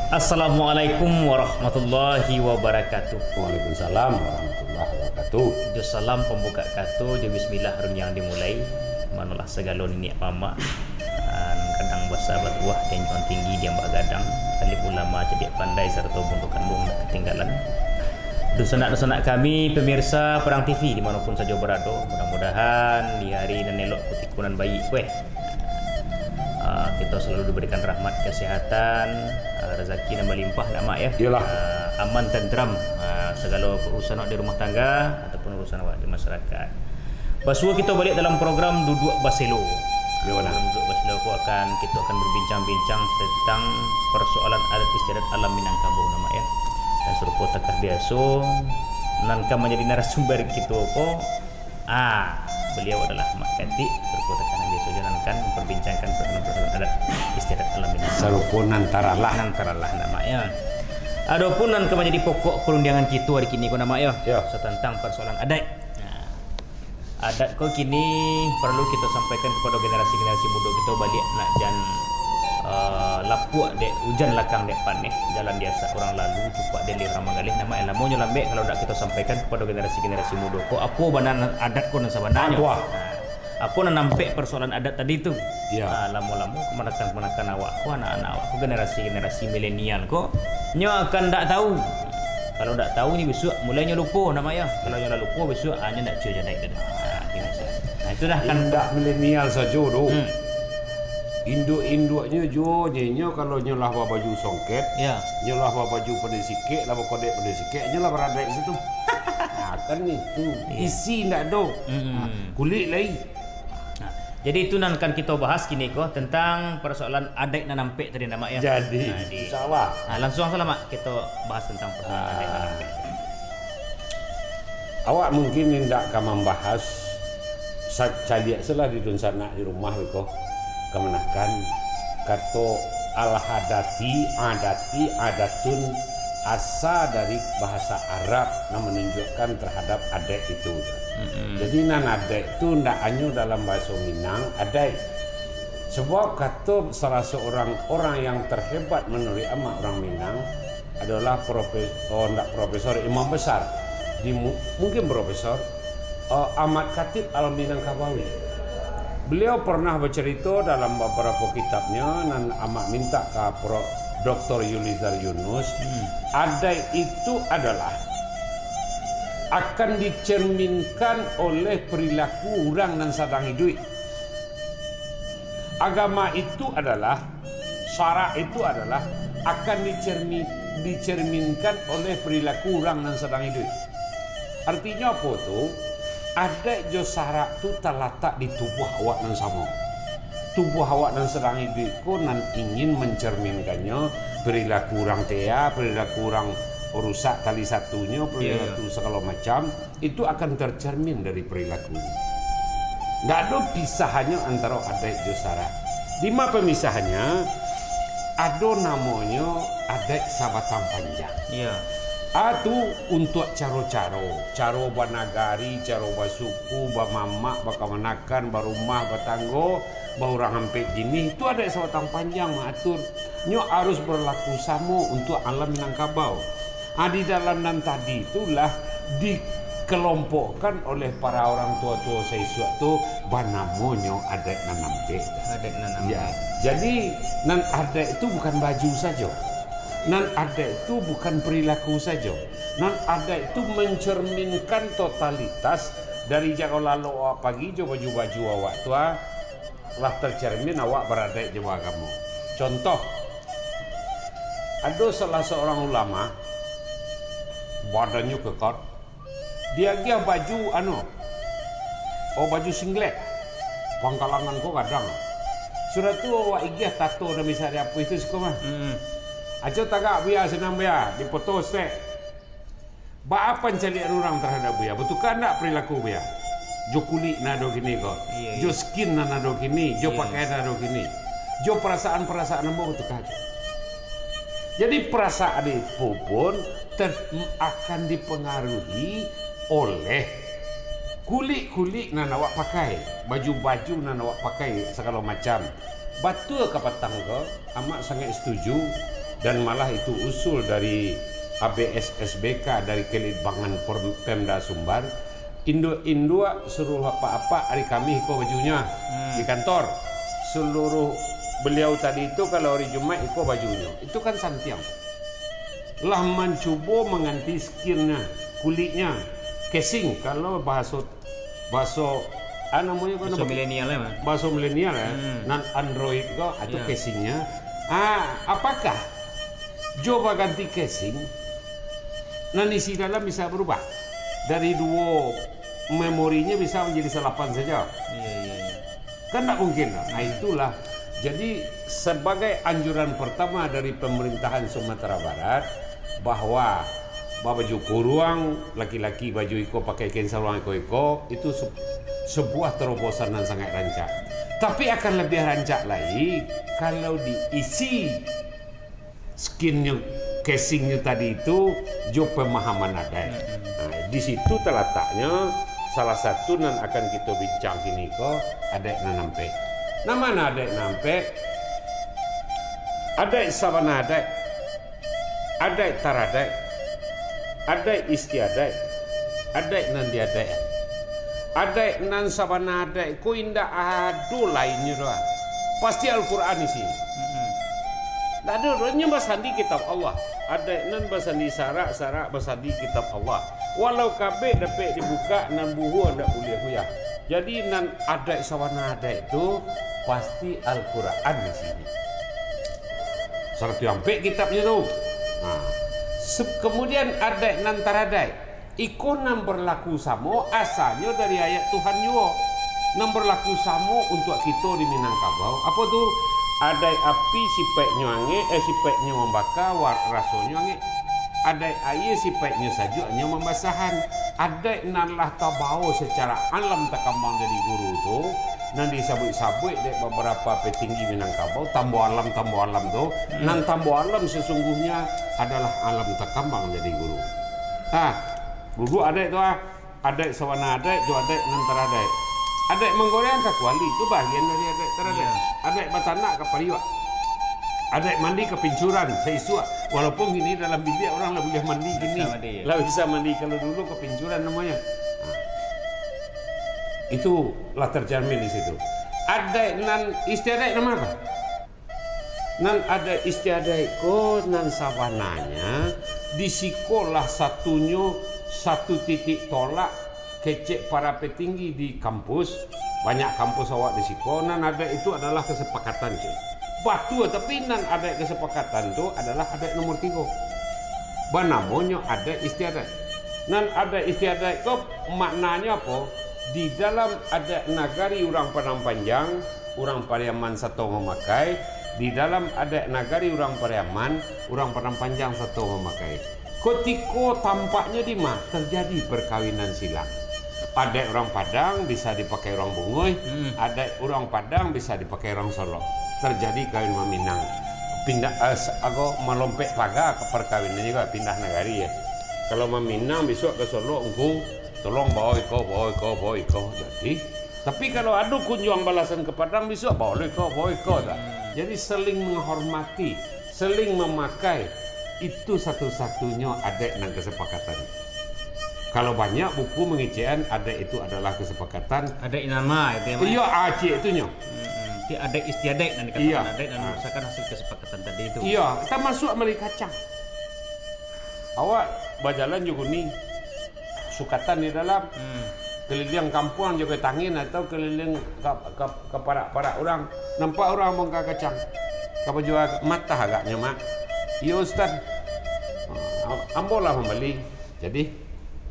Assalamualaikum warahmatullahi wabarakatuh. Waalaikumsalam warahmatullahi wabarakatuh. Jo salam pembuka katu, jo bismillah yang dimulai. Manalah segala niat mama. Kadang bahasa batuah dan juan tinggi dia mbak gadang. Alim ulama jadi pandai serta buntukan bung ketinggalan. Dosa-dosa kami pemirsa Perang TV dimanapun saja berada. Mudah-mudahan di hari dan elok kutikunan bayi kita selalu diberikan rahmat kesehatan, rezeki dan melimpah nak mak ya. Aman tentram segala urusan awak di rumah tangga ataupun urusan awak di masyarakat. Basua kita balik dalam program Duduk Baselo. Dalam Duduk Baselo kita akan berbincang-bincang tentang persoalan adat istiadat alam Minangkabau nama ya. Dan serupa takah biasa nanka menjadi narasumber kita beliau adalah Mak Katik serupa takah biasa jalankan memperbincangkan persoalan adat istiadat alam Minangkabau. Serupa nantaralah nama ya. Adapun nan menjadi pokok perundangan kita hari kini ko nama ya. Tentang persoalan adat. Adat ko kini perlu kita sampaikan kepada generasi-generasi muda kita balik nak jan lapuk dek hujan lakang dek panih jalan biasa orang lalu cupak dek ramangalih nama elamonya lambek kalau nak kita sampaikan kepada generasi-generasi muda ko apa banan adat ko nan sabananya. Apa nak nampak persoalan adat tadi tu? Lama-lama kemenakan awak ko anak-anak awak ko generasi milenial ko nyo akan tak tahu. Kalau tak tahu ni besok mulainya lupa nama ya. Kalau yang lupa besok hanya nak cuci naik dah. Itu dah kan dak milenial saja tu. Induk-induknya jo nyenyo kalau nyolah baju songket, nyolah baju pada sikit, lah kodek pada sikit, nyolah berada di situ. Kan itu isi ndak do. Kulit lain. Jadi itu nan kan kita bahas kini ko tentang persoalan adat nan nampek tadi nama ya. Jadi insyaallah. Langsung saja mak kita bahas tentang persoalan adat nan nampek. Awak mungkin hendak membahas sajak selah di dun sana di rumah ko kemenakan kata al-hadati adatun asa dari bahasa Arab yang menunjukkan terhadap adat itu. Jadi nan adat itu ndak hanya dalam bahasa Minang adat. Sebab kata salah seorang orang yang terhebat menurut amat orang Minang adalah profesor imam besar mungkin profesor Ahmad Khatib Al-Minangkabawi. Beliau pernah bercerita dalam beberapa kitabnya dan amat minta ke Dr. Yulizar Yunus, adat itu adalah akan dicerminkan oleh perilaku orang yang sedang hidup. Agama itu adalah, syarak itu adalah akan dicerminkan oleh perilaku orang yang sedang hidup. Artinya apa tu? Adat jo syarak tu terletak di tubuh awak nan sama. Tubuh awak nan sedang hidup ko nan ingin mencerminkannya perilaku orang tea, perilaku orang rusak kali satunya, perilaku segala macam itu akan tercermin dari perilaku. Tidak ada pisahannya antara adat jo syarak. Di mana pemisahannya? Ada namanya adat sabatang panjang. Itu untuk cara banagari, cara basuku, bamamak, bakamanakan, barumah, batanggo, orang hampir gini itu ada sabatang panjang mengatur. Nyo harus berlaku sama untuk alam Minangkabau. Di dalam nan tadi itulah dikelompokkan oleh para orang tua-tua sesuatu tu banamonyo adat nanampe. Ya, jadi nan adat itu bukan baju saja. Nan adat itu bukan perilaku saja. Nan adat itu mencerminkan totalitas dari jago lalu awak pagi jo baju-baju awak tua lah tercermin awak beradat jo agama. Contoh, ada salah seorang ulama badannya kekar. Dia gih baju baju singlet. Pangkalangan kau kadang. Sudah tu awak igih tato dan misalnya apa itu sekolah. Aja tagak biar senang biar dipoto stek. Ba apa cari orang terhadap biar? Betul kan tak perilaku biar? Jo kulit nado gini kok. Jo skin nado gini, jo pakaian nado gini. Jo perasaan-perasaan nambah betul kan? Jadi perasaan itu pun akan dipengaruhi oleh kulit-kulit nan awak pakai, baju-baju nan awak pakai segala macam. Betul ke petang ke? Amat sangat setuju. dan malah itu usul dari ABS-SBK dari Kelitbangan Pemda Sumbar. Indua suruh apa-apa hari kami iko bajunya di kantor. Seluruh beliau tadi itu kalau hari Jumat iko bajunya. Itu kan santiang. Lah mencoba mengganti skinnya, kulitnya, casing kalau bahasa namanya bahasa milenial ya, bahasa milenial ya, nan Android kok atau casingnya. Apakah coba ganti casing? Nan isi dalam bisa berubah dari 2 memorinya bisa menjadi 8 saja. Iya. Kan tak mungkin. Nah itulah. Jadi sebagai anjuran pertama dari pemerintahan Sumatera Barat bahwa baju kurung laki-laki baju iko pakai kain sarung iko itu sebuah terobosan yang sangat rancak. Tapi akan lebih rancak lagi kalau diisi skinnya, casingnya tadi itu jo pemahaman adat. Nah, di situ terletaknya salah satu yang akan kita bincang kini kok adat nampe. Nama adat nampe, adat sabana adat, adat taradat, adat istiadat, adat nandi adat, adat nan sabana adat. Ko indah adu lainnya doang. Pasti Al-Quran isi. Tak ada orangnya bersandi kitab Allah. Ada nan bersandi sarak bersandi kitab Allah. Walau kabeh dapat dibuka nan buhu anda boleh huyah. Jadi nan ada sawana ada itu pasti Al-Quran di sini. Serta sampai kitabnya tu. Nah, kemudian ada nan taradai. Ikon nan berlaku samo asalnya dari ayat Tuhan juga. Nan berlaku samo untuk kita di Minangkabau. Apa tu? Ada api sipeknya angin, sipeknya membakar, rasanya angin. Ada air sipeknya sajuknya membasahan. Ada nalah tabau secara alam takambang jadi guru tu. Nan disabut-sabut dek beberapa petinggi Minangkabau tambo alam tu. Nan tambo alam sesungguhnya adalah alam takambang jadi guru. Guru ada itu ada sawana ada, itu ada nantar ada. Ada menggoreng ke kuali itu bagian dari ada terada. Ada batanak ke pariwa. Ada mandi ke pincuran seisua. Walaupun gini dalam bilik orang lah boleh mandi gini. Lah bisa mandi kalau dulu ke pincuran namanya. Itulah terjamin di situ. Ada nan istiadat nama apa? Nan ada istiadat ko nan sawananya di sekolah satunya satu titik tolak kecek para petinggi di kampus. Banyak kampus awak di siko. Nan ada itu adalah kesepakatan cik. Batu tapi nan ada kesepakatan itu adalah ada nomor 3. Namanya ada istiadat. Nan ada istiadat itu maknanya apa? Di dalam ada nagari orang Padang Panjang, orang Pariaman satu memakai. Di dalam ada nagari orang Pariaman, orang Padang Panjang satu memakai. Ketika tampaknya di mana terjadi perkawinan silang. Ada orang Padang bisa dipakai orang Bungoy, ada orang Padang bisa dipakai orang Solo. Terjadi kawin meminang. Pindah melompet pagar ke perkawinan juga pindah nagari ya. Kalau meminang besok ke Solo engkau tolong bawa iko. Tapi kalau ada kunjung balasan ke Padang besok bawa iko. Jadi saling menghormati, saling memakai. Itu satu-satunya adat dan kesepakatan. Kalau banyak buku mengecehan ada itu adalah kesepakatan. Ada nama itu yang iya aceh itunya. Ada istiadat dan dikatakan adat dan merupakan hasil kesepakatan tadi itu. Iya, kita masuk Meli Kacang. Awak berjalan juga nih sukatan di dalam keliling kampung juga tangin atau keliling ke para orang nampak orang bongkar kacang. Kapa jual mata agaknya mak. Iya Ustaz. Ambolah membeli. Jadi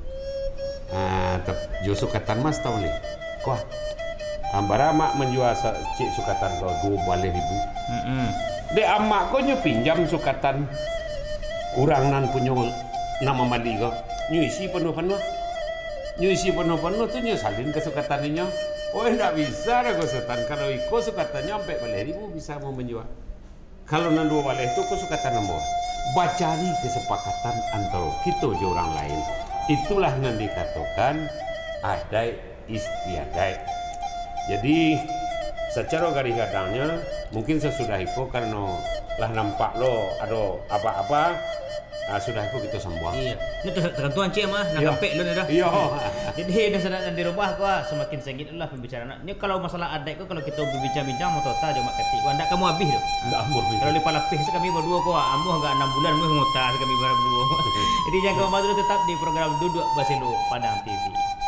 jo sukatan mas tahu ni. Kuah. Ambara mak menjual cik sukatan kau 2,000. Dek amak kau nyu pinjam sukatan orang nan punya nama mali kau. Nyu isi penuh-penuh. Nyu isi penuh-penuh tu nyu salin ke sukatannya. Oh enggak bisa dah kau setan. Kalau ikut sukatannya sampai 2,000 bisa mau menjual. Kalau nan 2 balai itu kau sukatan nombor. Bacari kesepakatan antara kita je orang lain. Itulah yang dikatakan adat istiadat. Jadi secara garis gadangnya Mungkin sesudah itu karena lah nampak lo ada apa-apa, sudah itu kita sembuh. Iya. Ini tergantung cik mah, nak Iya. kampek lu dah. Iya. Jadi dah sedang dirubah kau semakin sengit lah pembicaraan. Ini kalau masalah adat kau kalau kita berbincang-bincang mau total cuma ketik. Kau anda kamu habis tu. Enggak amur. Kalau lipat lapis kami berdua kau amuh enggak 6 bulan mu ngutar kami berdua. Jadi jangan kau malu tetap di program Duduk Baselo Padang TV.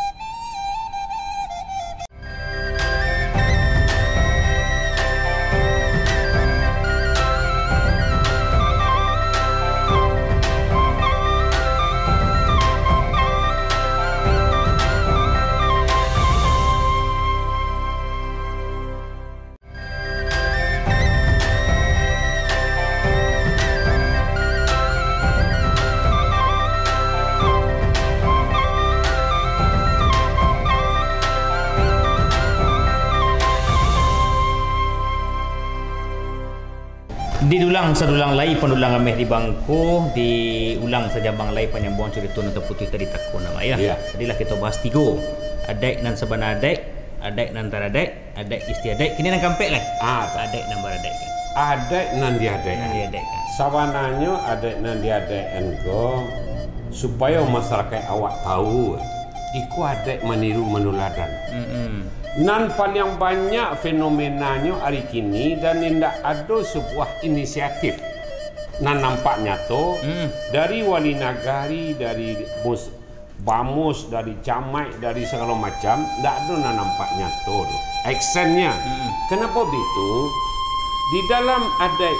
Diulang sedulang lai pendulang ameh di bangku, diulang saja bang lai penyambung cerita nonton putih tadi takut nama ya. Iya. Tadilah kita bahas 3. Adat nan sabana adat nan taradat, adat istiadat. Kini nan kampek lah. Adat nan baradat kan. Adat nan diadat. Nan diadat kan. Sawananya adat nan diadat engko supaya masyarakat awak tahu iku adat meniru menuladan. Nan paling banyak fenomenanya hari kini dan tidak ada sebuah inisiatif nan nampak nyata dari wali nagari, dari bamus, dari camat, dari segala macam, tidak ada nan nampak nyata tu actionnya. Kenapa begitu? Di dalam adat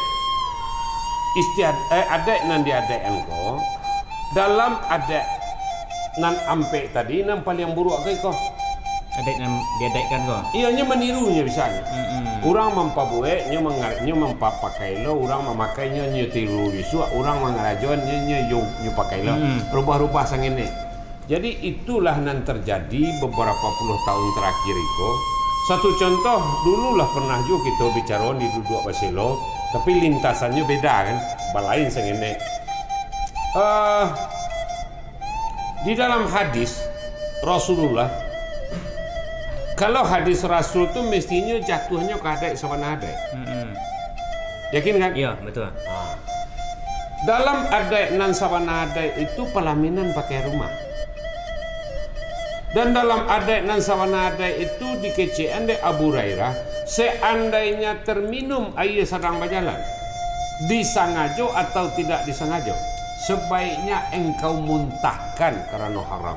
adat nan diadat engko, dalam adat nan ampek tadi nan paling buruk ke kau? Adat nan diadatkan kau. Ianya menirunya biasanya. Orang mempabueknya mengarnya mempapakai lo, orang memakainya tiru bisu, orang mengarajonnya nyu pakai lo. Rubah-rubah sang ini. Jadi itulah yang terjadi beberapa puluh tahun terakhir itu. Satu contoh, dululah pernah juga kita bicara di Duduk Baselo, tapi lintasannya beda kan, balain sang ini. Di dalam hadis Rasulullah, kalau hadis Rasul tu mestinya jatuhnya ke adat sabana adat. Yakin kan? Iya, betul. Dalam adat nan sabana adat itu pelaminan pakai rumah. Dan dalam adat nan sabana adat itu dikecean de Abu Hurairah, seandainya terminum air sedang berjalan, disengaja atau tidak disengaja, sebaiknya engkau muntahkan karena haram.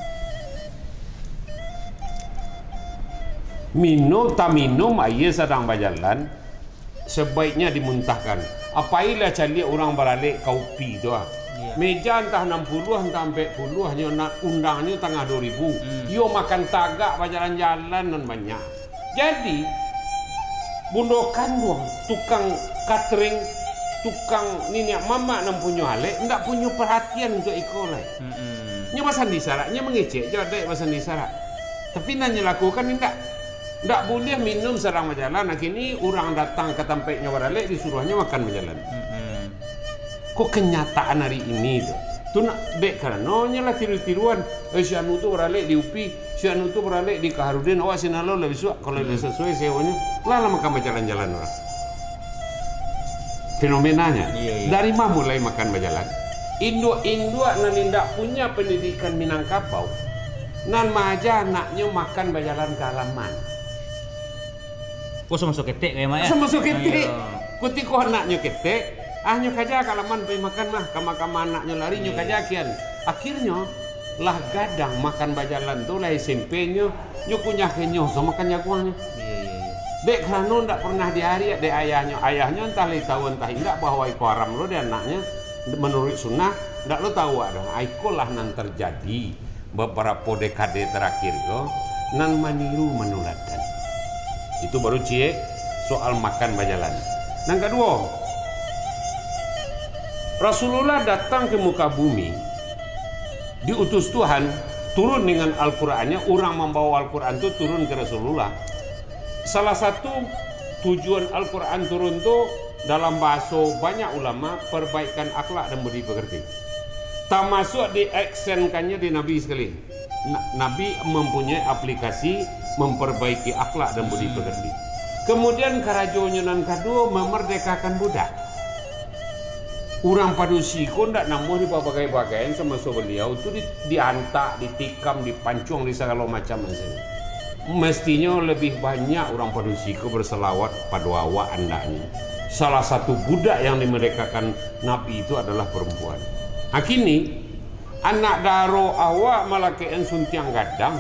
Tak minum air sedang berjalan, sebaiknya dimuntahkan. Apailah cari orang beralik kopi tu meja entah 60 entah 40 hanya nak undangnya tengah 2000. Yo makan tagak berjalan-jalan dan banyak. Jadi bundokan dong tukang catering, tukang nini mama nam punya hale ndak punya perhatian untuk ikolai. Nya masan disaraknya mengecek je ada masan disarak. Tapi nanya lakukan ndak boleh minum sedang berjalan. Nah kini orang datang ke tempatnya beralik disuruhnya makan berjalan. Kok kenyataan hari ini tu nak dek kerana lah tiru-tiruan. Si anu tu beralik di UPI, si anu tu beralik di Kaharudin. Awak sinalo lebih suak kalau dah sesuai sewanya. Lah makan berjalan-jalan orang. Fenomenanya. Dari mana mulai makan berjalan? Induk-induk nan indak punya pendidikan Minangkabau. Nan maja anaknya makan berjalan ke halaman. Kau masuk ketek kayak mana? Masuk ketek. Ketika anaknya ketek, nyo kaja kalaman pergi makan mah, kama anaknya lari nyo kaja kian. Akhirnya lah gadang makan berjalan tu lah SMP-nya, nyo punya kenyo sama makan jaguangnya. Dek kerana ndak pernah dihari dek ayahnya entah li tahu entah indak bahwa iku haram lo dan anaknya menurut sunnah ndak lo tahu ada. Iku lah nan terjadi beberapa dekade terakhir yo nan meniru menuladan. Itu baru cie soal makan berjalan. Yang kedua, Rasulullah datang ke muka bumi, diutus Tuhan, turun dengan Al-Qur'annya, orang membawa Al-Qur'an itu turun ke Rasulullah. Salah satu tujuan Al-Qur'an turun itu dalam bahasa banyak ulama, perbaikan akhlak dan budi pekerti. Termasuk diaksenkannya di Nabi sekali. Nabi mempunyai aplikasi memperbaiki akhlak dan budi pekerti. Kemudian karajonyo nan kedua memerdekakan budak. Orang Padusiko ndak namuh di bagai-bagai sama beliau itu diantak, ditikam, dipancung di segala macam macam. Mestinya lebih banyak orang Padusiko berselawat pada awak andaknya. Salah satu budak yang dimerdekakan Nabi itu adalah perempuan. Kini anak daro awak malah kean suntiang gadang.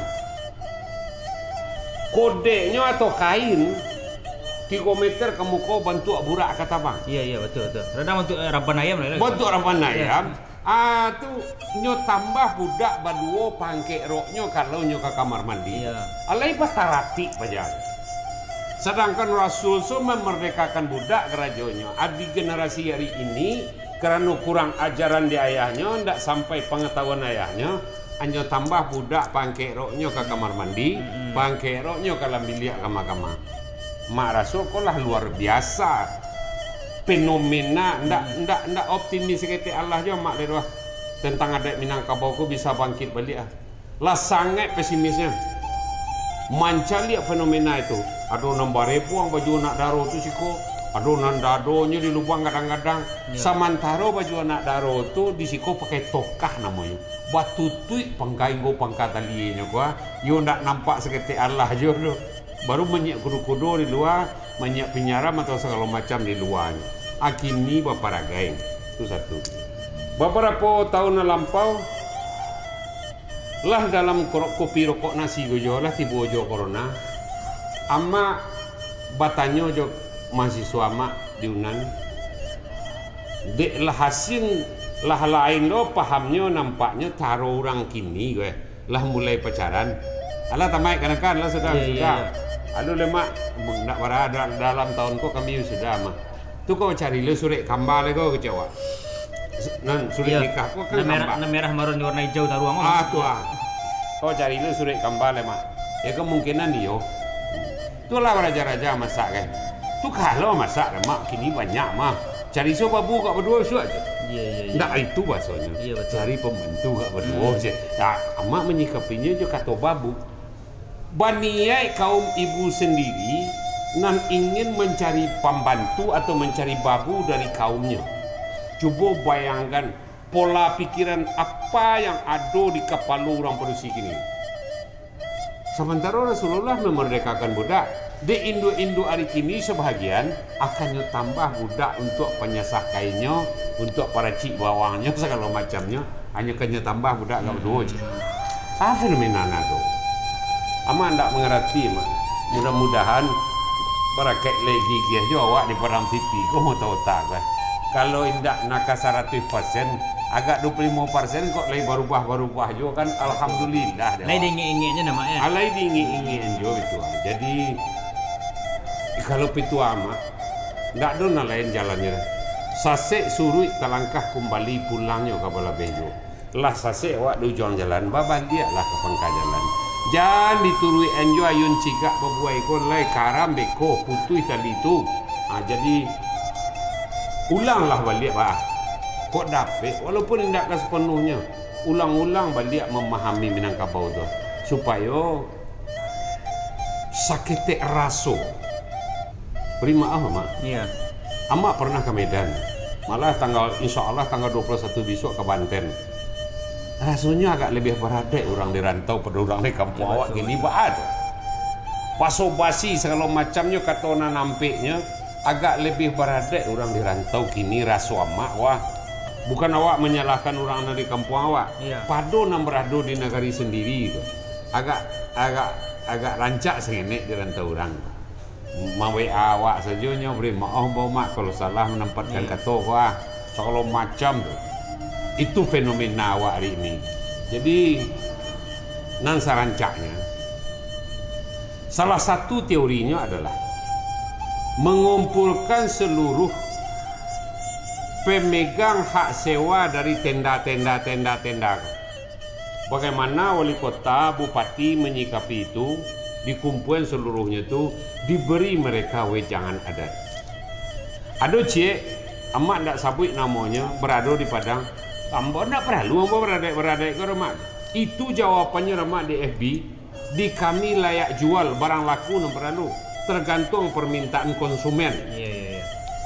Kodenya atau kain 3 meter kamu kau bantu burak kata bang. Iya betul. Radang untuk rampan ayam lah. Bantu rampan ayam. Tu nyo tambah budak baduo pangke roknyo kalau nyo ke kamar mandi. Iya. Alai batarati pajak. Sedangkan Rasul so memerdekakan budak kerajonyo. Adi generasi hari ini karena kurang ajaran di ayahnya, ndak sampai pengetahuan ayahnya, anyo tambah budak pangke roknyo ke kamar mandi, pangke roknyo ke dalam bilik kamar-kamar. Mak Rasul kok lah luar biasa fenomena ndak optimis kete Allah jo mak le tentang adat Minangkabau ko bisa bangkit balik lah sangat pesimisnya manca lihat fenomena itu aduh nambah repuang baju anak daro tu siko aduh nan dadonya di lubang kadang-kadang samantara baju anak daro tu di siko pakai tokah namanya batu tui pangkainggo pangkatalinya gua yo ndak nampak sekete Allah jo baru menyak kudu-kudu di luar, menyak penyaram atau segala macam di luarnya. Akini baparagai itu satu. Beberapa tahun lampau lah dalam kopi rokok nasi gojo lah tiba ojo corona. Ama batanyo jo mahasiswa mak di Unan. Dek lah hasil lah lain lo pahamnya nampaknya taruh orang kini gue lah mulai pacaran. Alah tamai kan lah sudah. Aduh lemak nak berada dalam tahun kau kami sudah mah. Tu kau cari le surat kambal kau kecewa. Nan surat nikah kau kan kambal. Merah marun warna hijau taruang. Tu Kau cari le surat kambal lemak. Ya kemungkinan dia. Tu lah raja-raja masak kan. Tu kalau masak lemak kini banyak mah. Cari so babu kau berdua so aja. Iya. Ndak itu bahasanya. Iya betul. Cari pembantu kau berdua je. Ya amak menyikapinya je kata babu. Baniai kaum ibu sendiri nan ingin mencari pembantu atau mencari babu dari kaumnya. Coba bayangkan pola pikiran apa yang ada di kepala orang Parusik ini. Sementara Rasulullah memerdekakan budak, di Indo hari kini sebahagian akan tambah budak untuk penyesah kainnya, untuk para cik bawangnya segala macamnya, hanya kena tambah budak gak berdua je. Apa fenomena itu? Ama ndak mengerti mak. Mudah-mudahan barakat lagi dia jawab di Param TV. Kau mau tahu tak kan? Kalau indak nak 100%, agak 25% kok lagi berubah juga kan. Alhamdulillah. Lagi ingin-inginnya namanya. Alai ingin juga itu. Jadi kalau pitu amat ndak ada lain jalannya. Sasek suruh kalangkah kembali pulangnya ke bala bejo. Lah sasek awak dujang jalan, baban dia lah ke pangkal jalan. Jangan diturui enjoy ayun cika berbuai kon lai karam beko putui tadi itu. Jadi ulanglah balik pak. Kok dapat walaupun tidak ke sepenuhnya. Ulang-ulang balik memahami Minangkabau tu supaya sakit raso. Beri maaf mak. Iya. Amak pernah ke Medan. Malah insya Allah tanggal 21 besok ke Banten. Rasanya agak lebih beradek orang di rantau pada orang di kampung awak gini baat. Paso basi segala macamnya kata orang nampiknya agak lebih beradek orang di rantau kini rasu amak wah. Bukan awak menyalahkan orang di kampung awak. Pado nam berado di negari sendiri itu. Agak rancak sengenek di rantau orang. Mawe awak sajonya beri maaf bau mak kalau salah menempatkan kata wah segala macam tu. Itu fenomena awak hari ini. Jadi nan sarancaknya salah satu teorinya adalah mengumpulkan seluruh pemegang hak sewa dari tenda-tenda. Bagaimana wali kota, bupati menyikapi itu, dikumpulkan seluruhnya itu diberi mereka wejangan adat. Ada cik amat tak sabut namanya berada di Padang. Ambo tak perlu ambo beradek ke remak. Itu jawapannya remak di FB. Di kami layak jual barang laku dan perlu. tergantung permintaan konsumen. Iya.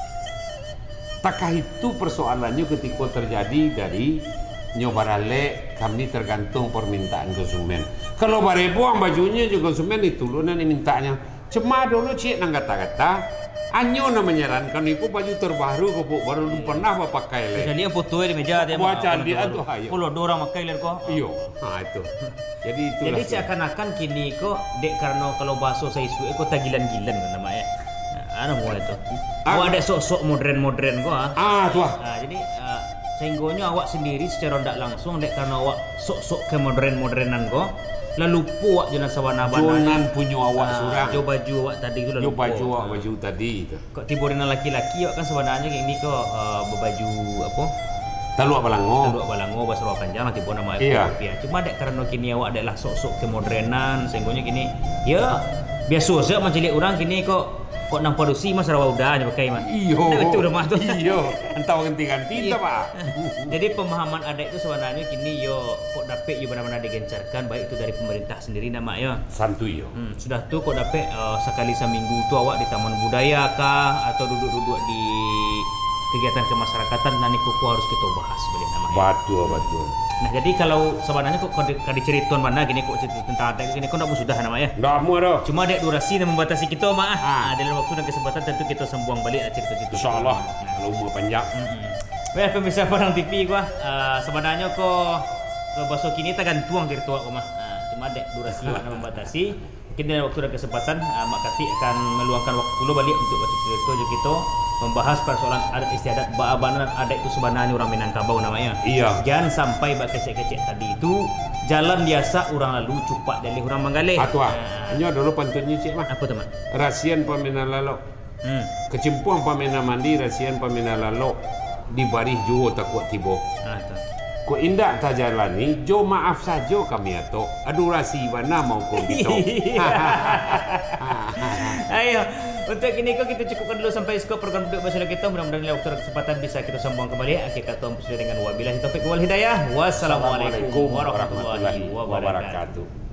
Takah itu persoalannya ketika terjadi dari nyobarale kami tergantung permintaan konsumen. Kalau bare buang bajunya juga konsumen itu lu nanti mintanya. Cuma dulu cik nang kata-kata anyo na menyarankan itu baju terbaru kok baru belum pernah pakai le. Jadi yang foto di meja dia baca dia tuh ayo. Pulau dorang pakai le kok. Iyo. Nah itu. Jadi itulah. Jadi seakan-akan kini kok dek karena kalau bahasa saya isu kok tagilan-gilan kan namanya. Nah, mau itu. Mau ada sok-sok modern-modern kok. Tuh. Nah, jadi sehinggonya awak sendiri secara tidak langsung dek karena awak sok-sok ke modern-modernan kok. Lalu puak jenas sawana bana. Jonan punya awak surang. Jo baju awak tadi itu lalu. Jo baju awak baju tadi itu. Kok tiborina laki-laki awak kan sebenarnya kayak ini kok berbaju apa? Taluk balango bahasa Jawa panjang nanti pun nama iya. Cuma dek karena kini awak adalah sok-sok kemodernan sehinggonya kini ya biasa saja mencari orang kini kok nang produksi mas rawa udahnya pakai mah. Iyo. Betul rumah tuh. Iyo. Entah ganti-ganti tak pak. Jadi pemahaman adat itu sebenarnya kini yo kok dapet yo benar-benar digencarkan baik itu dari pemerintah sendiri namanya. Santuy yo. Sudah tuh kok dapet sekali seminggu tuh awak di taman budaya kah atau duduk-duduk di kegiatan kemasyarakatan nanti kuku harus kita bahas boleh namanya. Betul. Nah jadi kalau sebenarnya kok diceritakan mana gini kok cerita tentang adat gini kok sudah namanya. Nggak mau dah. Cuma ada durasi yang membatasi kita dalam waktu dan kesempatan tentu kita sambung balik cerita-cerita. Insyaallah. Kalau umur panjang. Well pemirsa Padang TV gua sebenarnya kok ke bahasa kini tergantung dari tua kok mah. Cuma ada durasi yang membatasi. Mungkin dalam waktu dan kesempatan Mak Kati akan meluangkan waktu dulu balik untuk baca cerita kita membahas persoalan adat istiadat baabanan adat itu sebenarnya orang Minangkabau namanya. Iya. Jangan sampai bak kecek-kecek tadi itu jalan biasa orang lalu cupak dari orang manggaleh. Hanya dulu pantunnya cik mah. Apa teman? Rasian pamena lalo. Kecempuan pamena mandi rasian pamena lalo di barih juo takut tibo. Ko indah tak jalani, jo maaf saja kami atau adurasi mana mau kau gitu. Ayo, untuk ini kok kita cukupkan dulu sampai skop program duduk bersama kita. Mudah-mudahan waktu dan kesempatan bisa kita sambung kembali. Akhir kata dengan wabillahi taufiq wal hidayah. Wassalamualaikum warahmatullahi wabarakatuh.